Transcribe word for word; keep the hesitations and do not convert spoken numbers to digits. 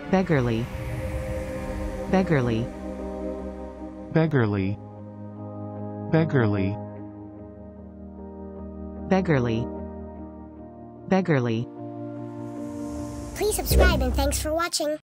beggarly, beggarly, beggarly, beggarly, beggarly, beggarly. Please subscribe and thanks for watching.